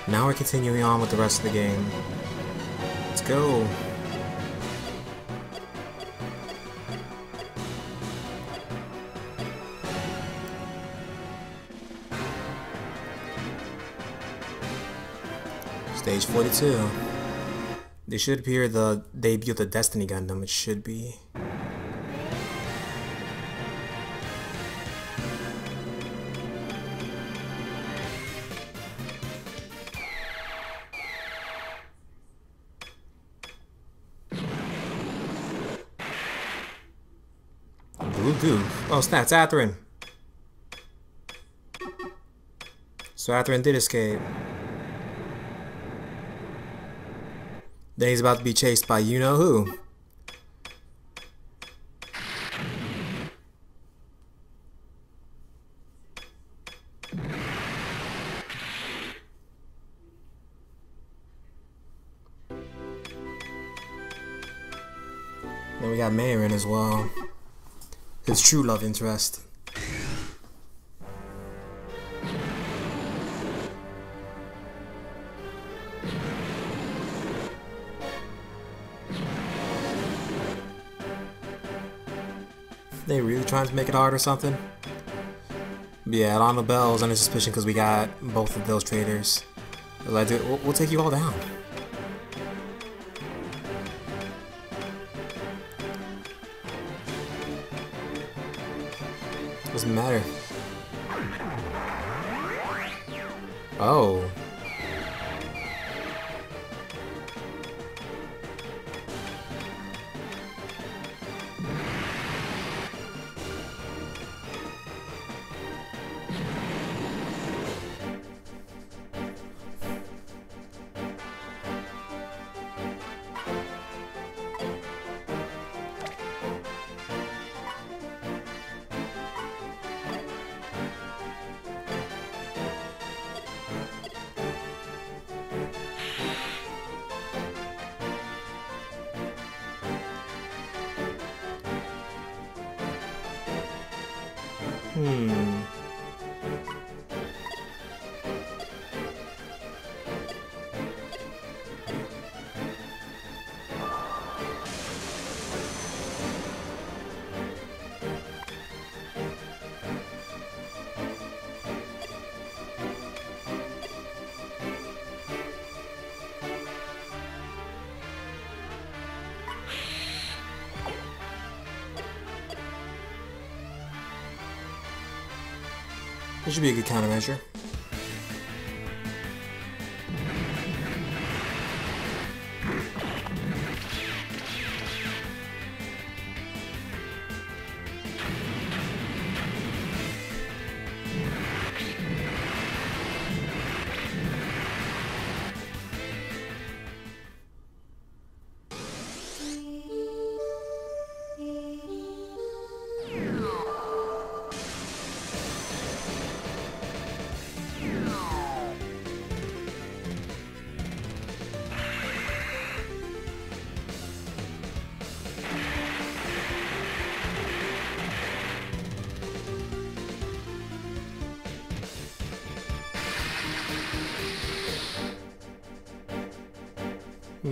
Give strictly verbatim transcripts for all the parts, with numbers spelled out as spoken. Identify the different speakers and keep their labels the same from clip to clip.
Speaker 1: Now we're continuing on with the rest of the game. Let's go. Stage forty-two. This should appear the debut of the Destiny Gundam. It should be. Ooh, ooh. Oh snap, it's Athrun. So Athrun did escape. Then he's about to be chased by you know who. Then we got Mayrin as well. His true love interest. They really trying to make it hard or something? But yeah, I don't know, Bell's under suspicion because we got both of those traders. Like, we'll, we'll take you all down. Doesn't matter. Oh. Hmm. This should be a good countermeasure. Hmm.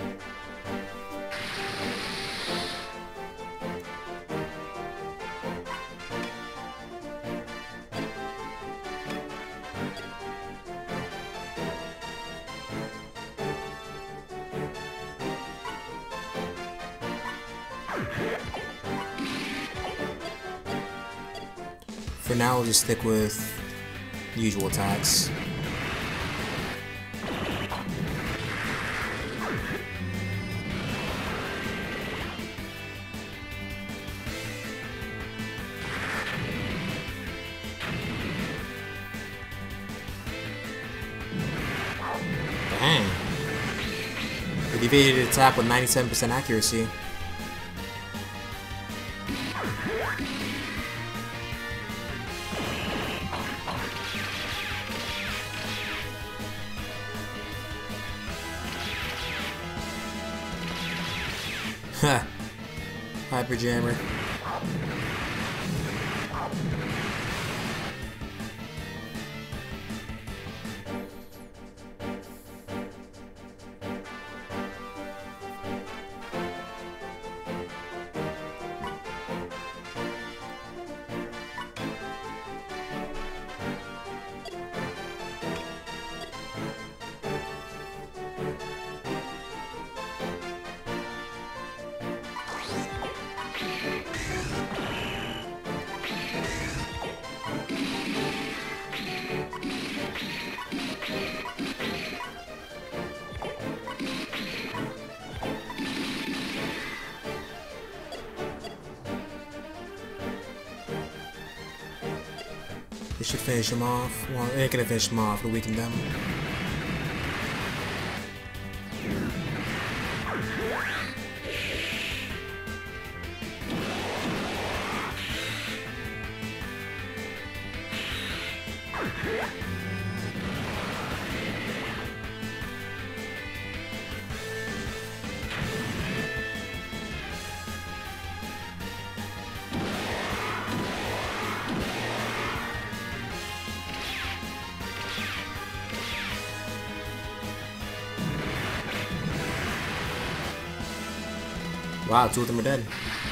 Speaker 1: For now, we'll just stick with the usual attacks. Dang. It evaded attack with ninety-seven percent accuracy. Ha! Hyper Jammer. should finish him off. Well, it ain't gonna finish him off, but weaken them. Wow, two of them are dead.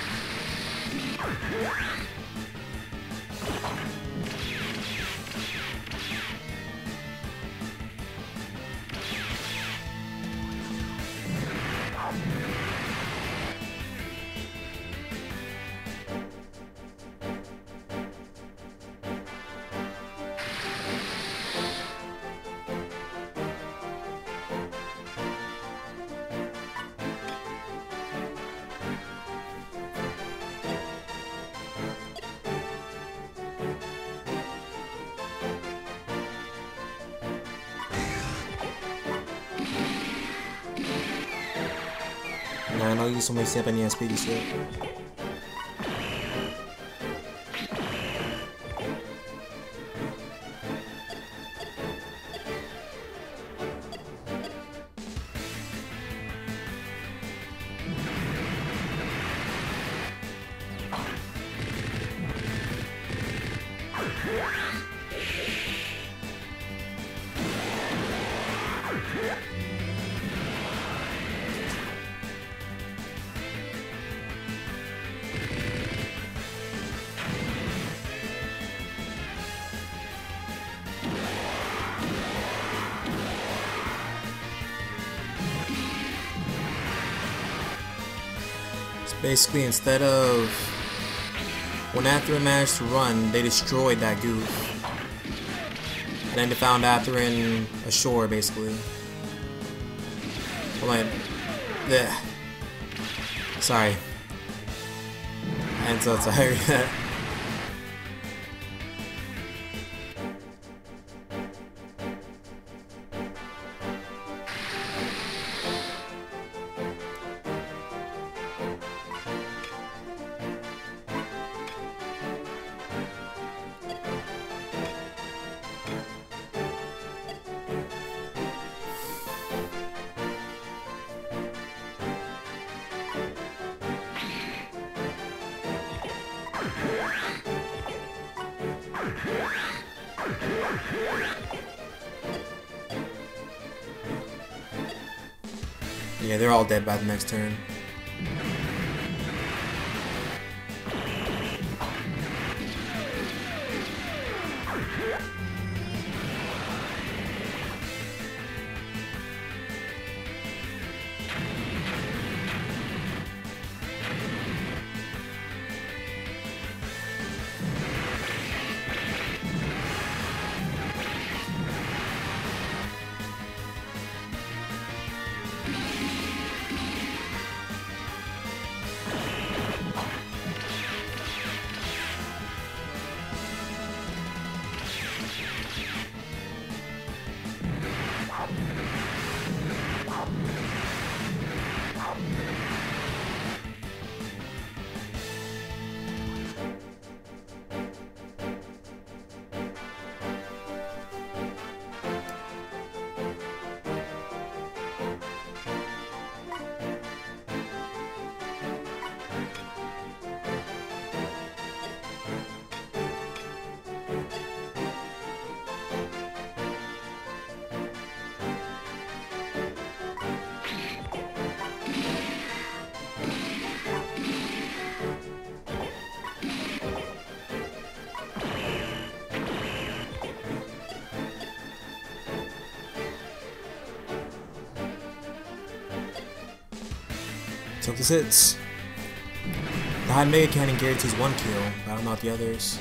Speaker 1: Nah, no use me siapa ni yang speedy shit. Basically, instead of when athrun managed to run, they destroyed that goof, and then they found athrun ashore, basically. Hold on, yeah. Sorry, I'm so tired. Yeah, they're all dead by the next turn. Took the hits. The high mega cannon guarantees one kill, but I don't know about the others.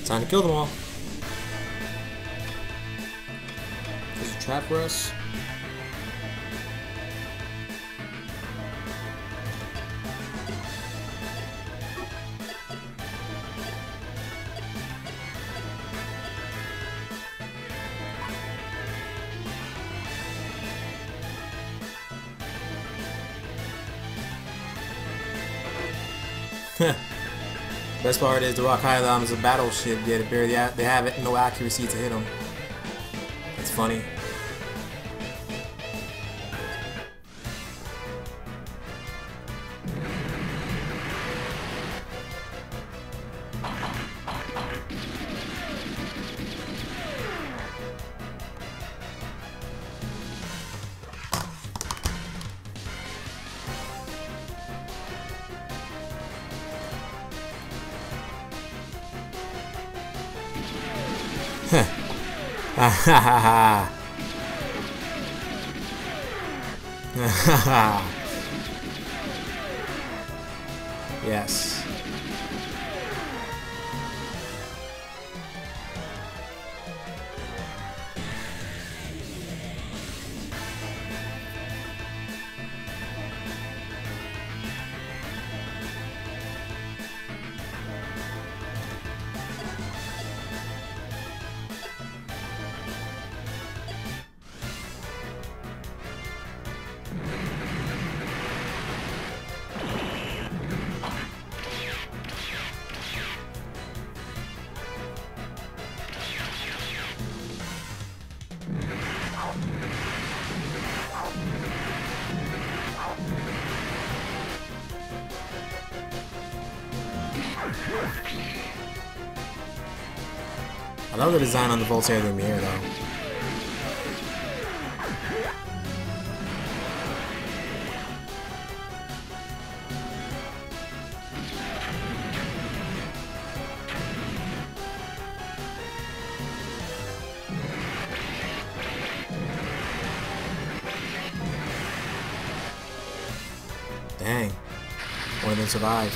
Speaker 1: Time to kill them all. There's a trap for us.
Speaker 2: Best part is the Rock Hylom is a battleship, yet it barely they have it, no accuracy to hit them. That's funny. Ha ha ha ha. Yes. I love the design on the Voltaire Lumiere though. Dang. One of them survived.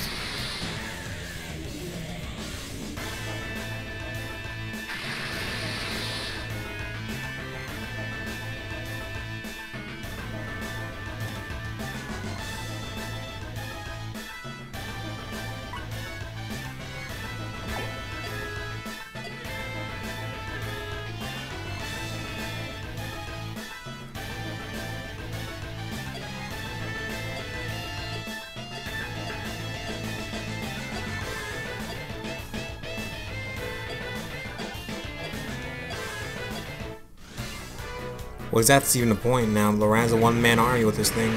Speaker 2: Well, that's even the point now. Loran's a one-man army with this thing.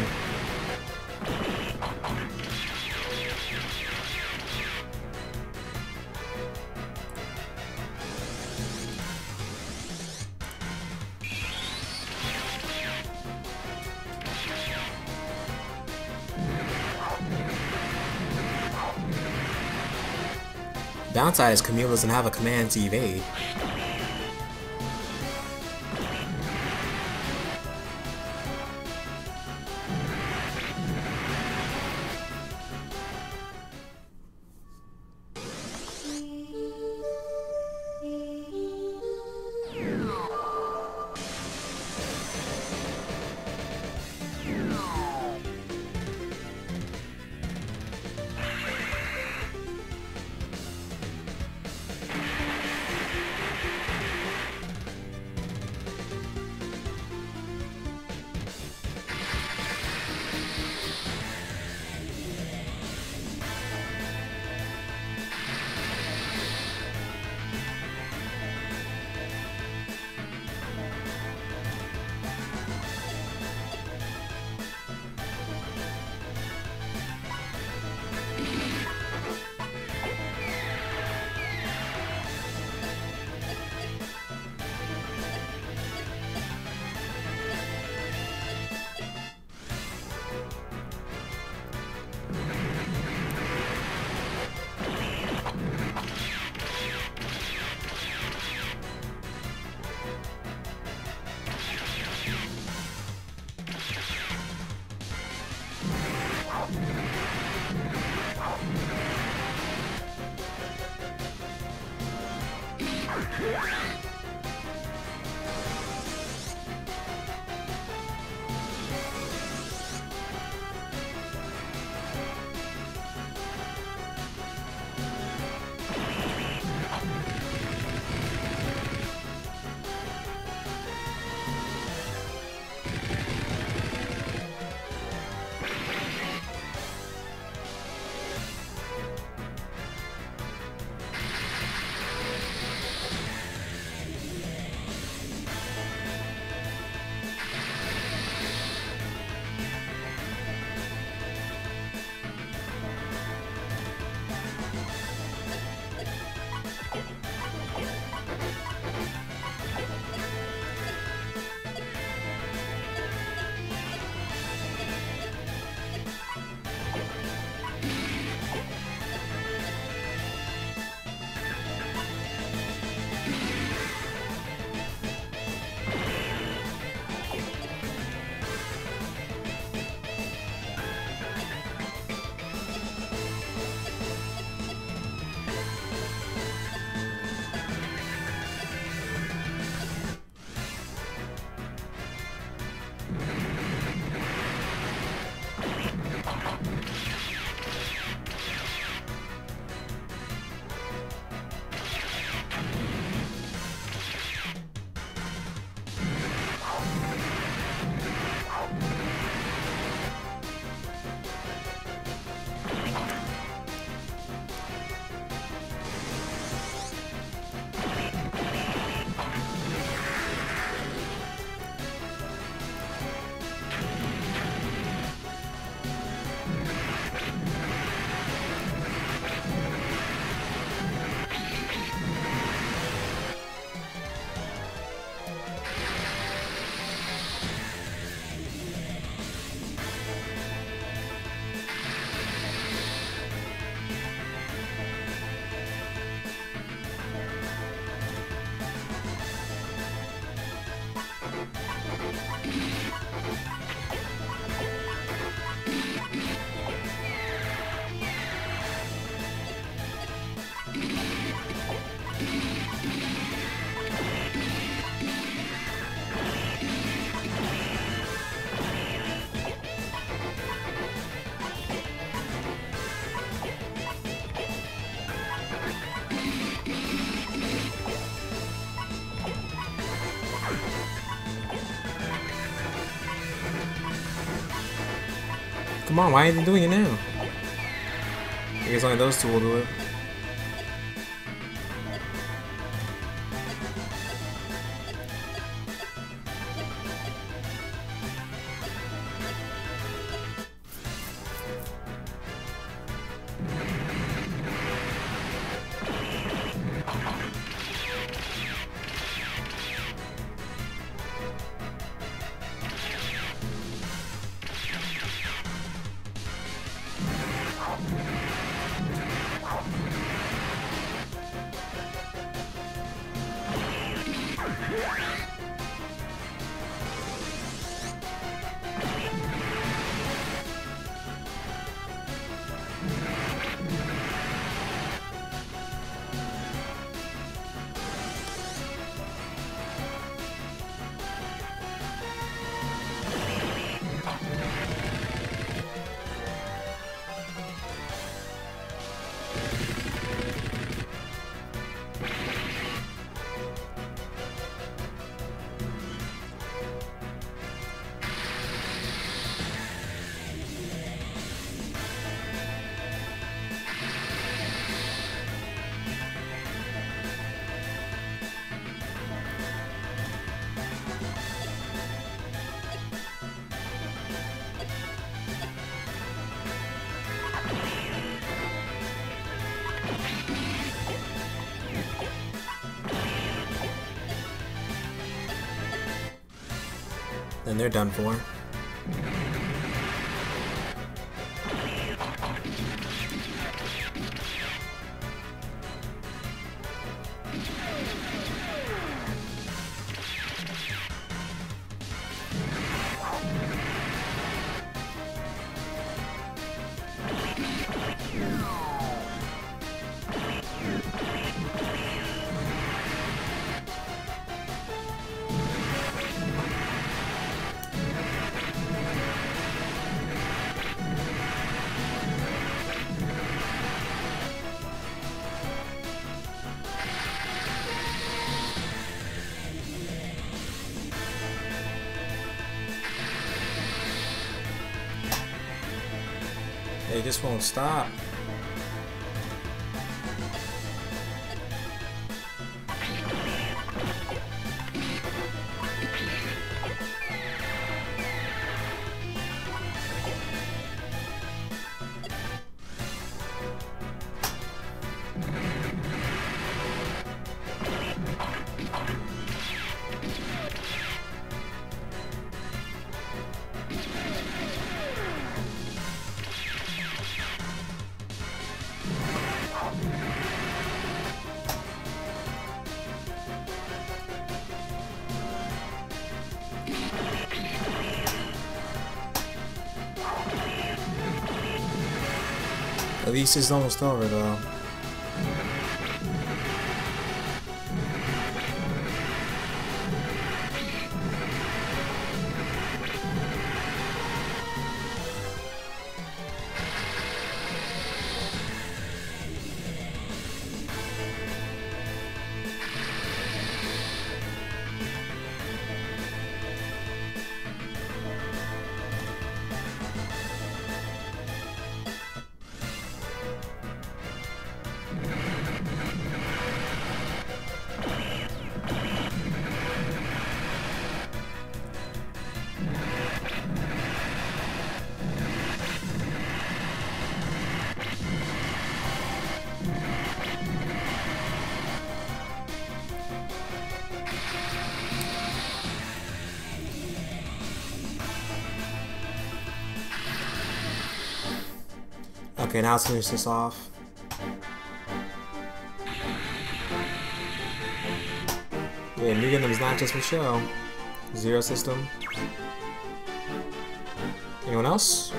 Speaker 2: Downside is Camille doesn't have a command to evade. Come on, why ain't they doing it now? I guess only those two will do it. Then they're done for. They just won't stop. At least it's almost over though. Okay, now let's finish this off. Yeah, New Gundam's not just for show. Zero system. Anyone else?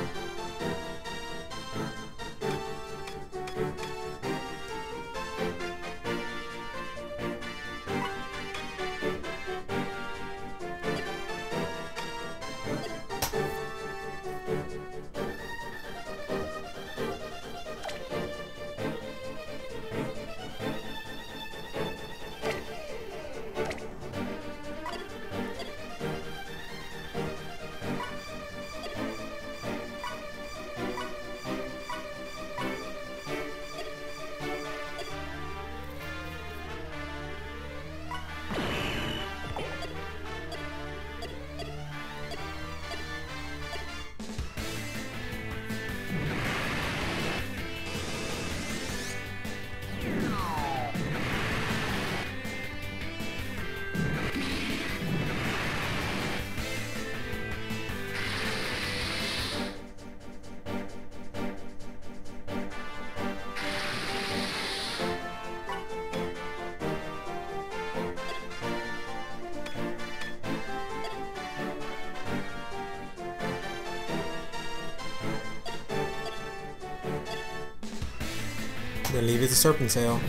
Speaker 1: Then leave it to Serpent Tail.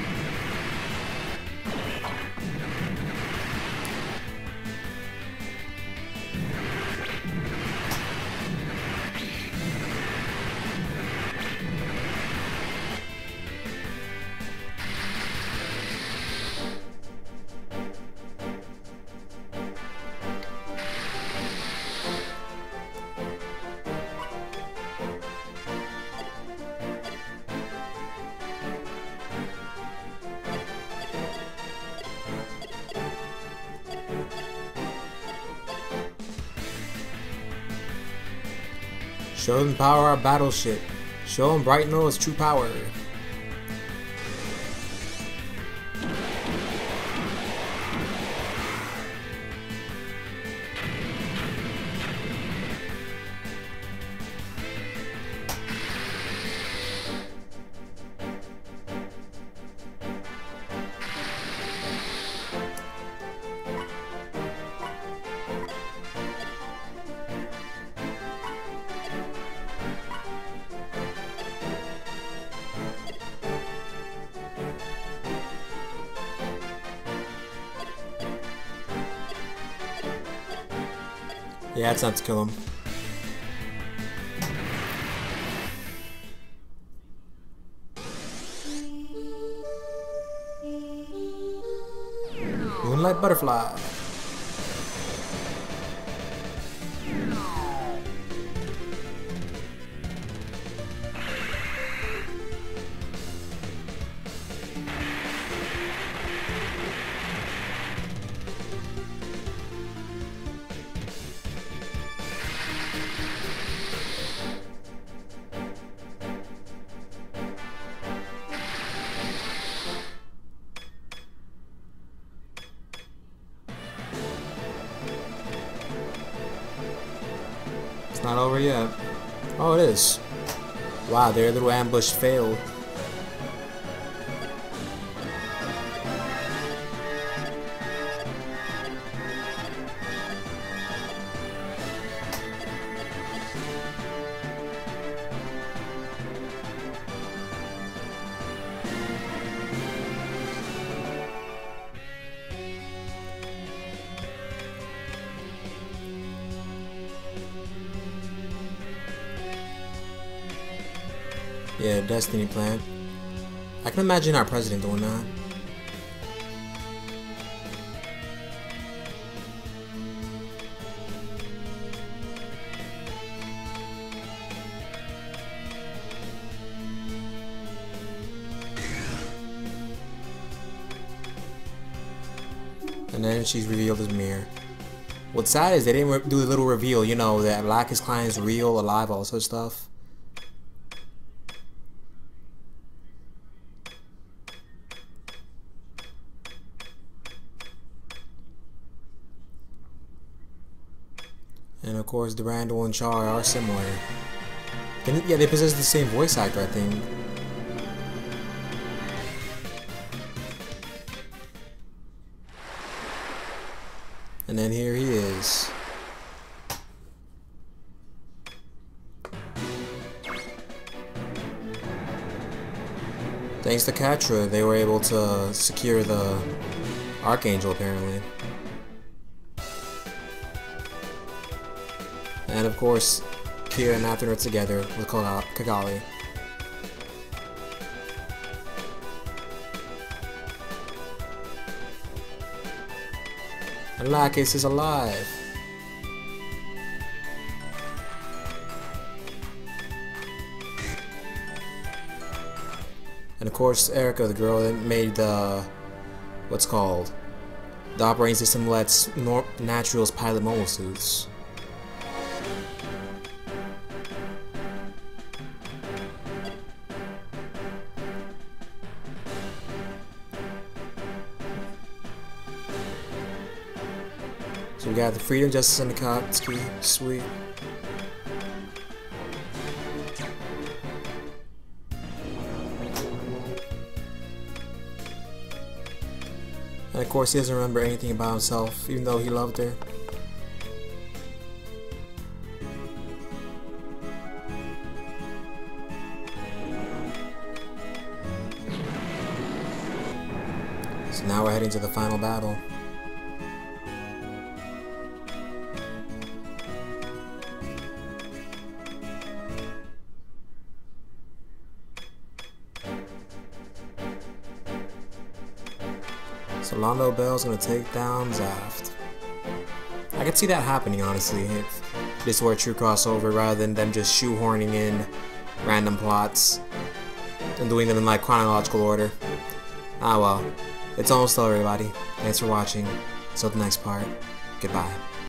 Speaker 1: Show them the power of battle shit. Show them Bright Noah's true power. Yeah, it's not to kill him. Moonlight Butterfly. It's not over yet. Oh, it is. Wow, their little ambush failed. Yeah, Destiny plan. I can imagine our president doing that. And then she's revealed as Mir. What's sad is they didn't do the little reveal, you know, that Lacus Klein is real, alive, all sorts of stuff. And of course, Durandal and Char are similar. Can, yeah, they possess the same voice actor, I think. And then here he is. Thanks to Catra, they were able to secure the Archangel, apparently. And of course, Kira and Athrun are together with Kigali. And Lacus is alive. And of course, Erica, the girl that made the what's called the operating system lets Naturals pilot mobile suits. So we got the Freedom, Justice, and the Katsuki. Sweet. And of course he doesn't remember anything about himself, even though he loved her. right into the final battle. So Londo Bell's gonna take down ZAFT. I could see that happening, honestly, if this were a true crossover rather than them just shoehorning in random plots and doing them in like chronological order. Ah well, it's almost over, everybody. Thanks for watching. Until the next part, goodbye.